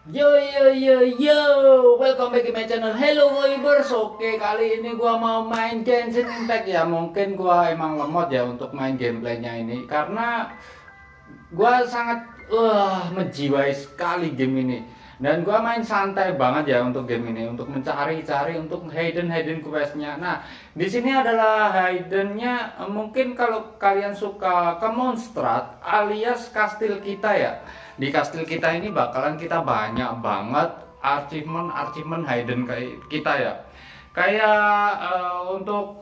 Yo yo yo yo, welcome back to my channel. Hello viewers. Oke, kali ini gua mau main Genshin Impact ya. Mungkin gua emang lemot ya untuk main gameplaynya ini karena gua sangat menjiwai sekali game ini. Dan gua main santai banget ya untuk game ini, untuk mencari-cari untuk hidden questnya. Nah, di sini adalah hiddennya. Mungkin kalau kalian suka ke Mondstadt alias kastil kita ya. Di kastil kita ini bakalan kita banyak banget achievement hidden kayak kita ya. Kayak untuk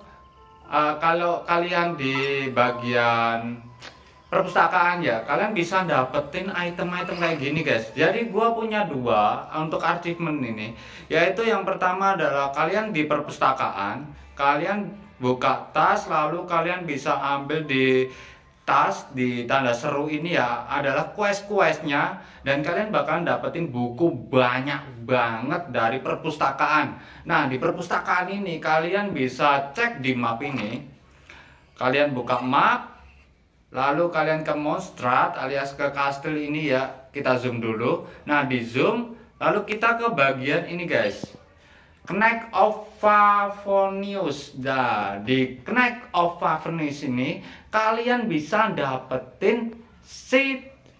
kalau kalian di bagian perpustakaan ya, kalian bisa dapetin item-item kayak gini guys. Jadi gua punya dua untuk achievement ini, yaitu yang pertama adalah kalian di perpustakaan, kalian buka tas lalu kalian bisa ambil di tas di tanda seru ini ya, adalah quest-questnya, dan kalian bakalan dapetin buku banyak banget dari perpustakaan. Nah, di perpustakaan ini kalian bisa cek di map ini, kalian buka map lalu kalian ke Mondstadt alias ke kastil ini ya. Kita zoom dulu. Nah, di zoom lalu kita ke bagian ini guys, Knight of Favonius. Nah, di Knight of Favonius ini kalian bisa dapetin si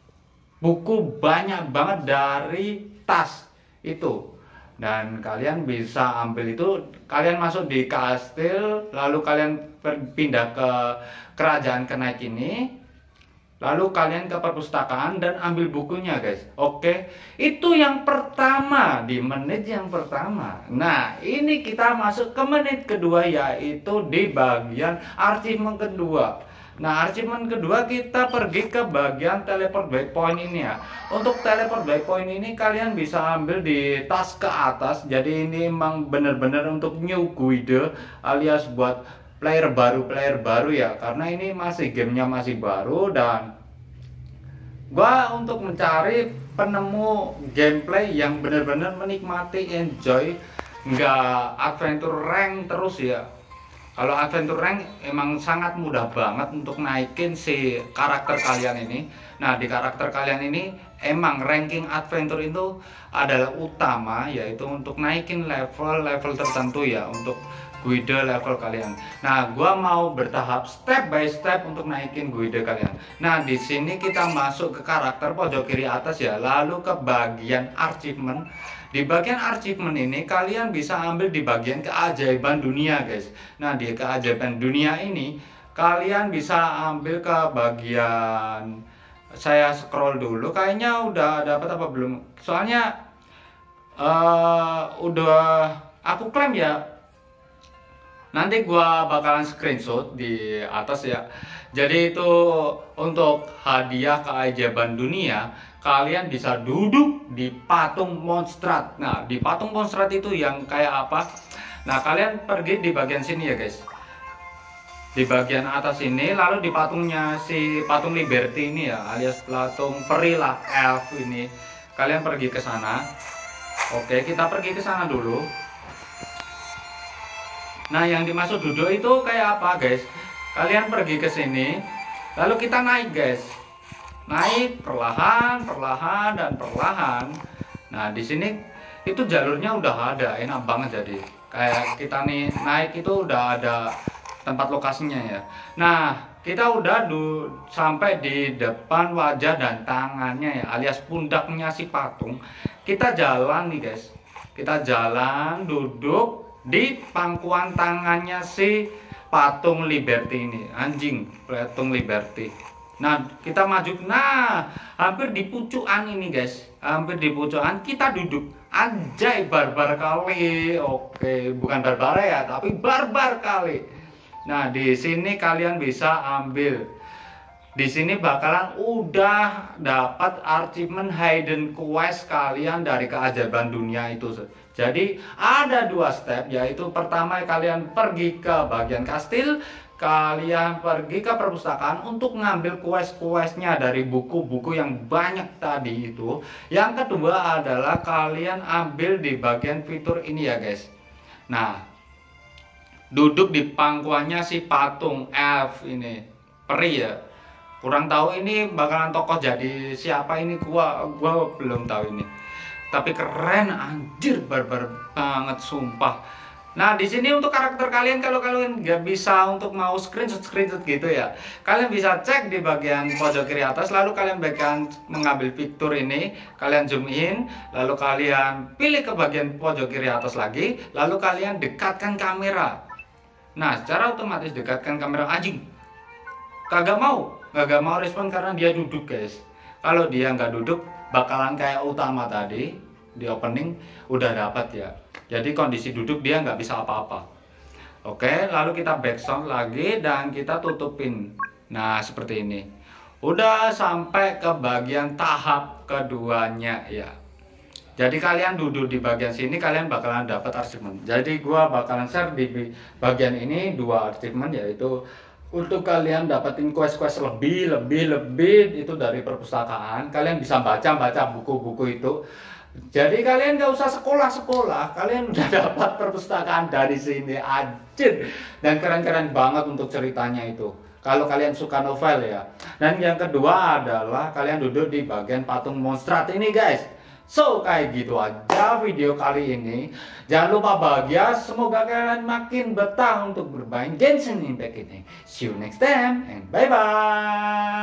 buku banyak banget dari tas itu, dan kalian bisa ambil itu. Kalian masuk di kastil lalu kalian pindah ke kerajaan Knight ini, lalu kalian ke perpustakaan dan ambil bukunya guys. Oke, itu yang pertama, di menit yang pertama. Nah, ini kita masuk ke menit kedua, yaitu di bagian achievement kedua. Nah, achievement kedua kita pergi ke bagian teleport waypoint ini ya. Untuk teleport waypoint ini kalian bisa ambil di tas ke atas. Jadi ini emang bener-bener untuk new guide alias buat player baru ya, karena ini masih gamenya masih baru, dan gua untuk mencari penemu gameplay yang bener-bener menikmati, enjoy, nggak adventure rank terus ya. Kalau adventure rank emang sangat mudah banget untuk naikin si karakter kalian ini. Nah, di karakter kalian ini emang ranking adventure itu adalah utama, yaitu untuk naikin level tertentu ya, untuk guide level kalian. Nah, gua mau bertahap step by step untuk naikin guide kalian. Nah, di sini kita masuk ke karakter pojok kiri atas ya, lalu ke bagian achievement. Di bagian achievement ini kalian bisa ambil di bagian keajaiban dunia guys. Nah, di keajaiban dunia ini kalian bisa ambil ke bagian, saya scroll dulu, kayaknya udah dapat apa belum, soalnya udah aku klaim ya. Nanti gua bakalan screenshot di atas ya. Jadi itu untuk hadiah keajaiban dunia, kalian bisa duduk di patung Mondstadt. Nah, di patung Mondstadt itu yang kayak apa? Nah, kalian pergi di bagian sini ya guys, di bagian atas ini, lalu di patungnya si patung Liberty ini ya, alias patung peri lah, elf ini, kalian pergi ke sana. Oke, kita pergi ke sana dulu. Nah, yang dimaksud duduk itu kayak apa guys? Kalian pergi ke sini, lalu kita naik guys, naik perlahan dan perlahan. Nah, di sini itu jalurnya udah ada, enak banget. Jadi kayak kita nih naik itu udah ada tempat lokasinya ya. Nah, kita udah sampai di depan wajah dan tangannya ya, alias pundaknya si patung. Kita jalan nih guys, kita jalan duduk di pangkuan tangannya si patung Liberty ini, anjing patung Liberty. Nah, kita maju. Nah, hampir di pucukan ini guys, hampir di pucukan kita duduk. Anjay, barbar kali. Oke, bukan barbar ya, tapi barbar kali. Nah, di sini kalian bisa ambil, di sini bakalan udah dapat achievement hidden quest kalian dari keajaiban dunia itu. Jadi ada dua step, yaitu pertama kalian pergi ke bagian kastil, kalian pergi ke perpustakaan untuk ngambil quest-questnya dari buku-buku yang banyak tadi itu. Yang kedua adalah kalian ambil di bagian fitur ini ya guys. Nah, duduk di pangkuannya si patung elf ini, peri ya. Kurang tahu ini bakalan tokoh jadi siapa ini, gua belum tahu ini. Tapi keren anjir, barbar banget sumpah. Nah, di sini untuk karakter kalian, kalau kalian nggak bisa untuk mau screenshot gitu ya, kalian bisa cek di bagian pojok kiri atas, lalu kalian bagian mengambil fitur ini, kalian zoom in, lalu kalian pilih ke bagian pojok kiri atas lagi, lalu kalian dekatkan kamera. Nah, secara otomatis dekatkan kamera. Anjing, kagak mau respon karena dia duduk guys. Kalau dia nggak duduk, bakalan kayak utama tadi di opening udah dapat ya. Jadi kondisi duduk dia nggak bisa apa-apa. Oke, lalu kita backsound lagi dan kita tutupin. Nah, seperti ini. Udah sampai ke bagian tahap keduanya ya. Jadi kalian duduk di bagian sini, kalian bakalan dapat achievement. Jadi gua bakalan share di bagian ini 2 achievement, yaitu untuk kalian dapetin quest-quest lebih itu dari perpustakaan. Kalian bisa baca buku-buku itu. Jadi kalian gak usah sekolah, kalian udah dapat perpustakaan dari sini, anjir. Dan keren-keren banget untuk ceritanya itu, kalau kalian suka novel ya. Dan yang kedua adalah kalian duduk di bagian patung monstrat ini guys. So, kayak gitu aja video kali ini. Jangan lupa bahagia, semoga kalian makin betah untuk bermain Genshin Impact ini. See you next time and bye-bye.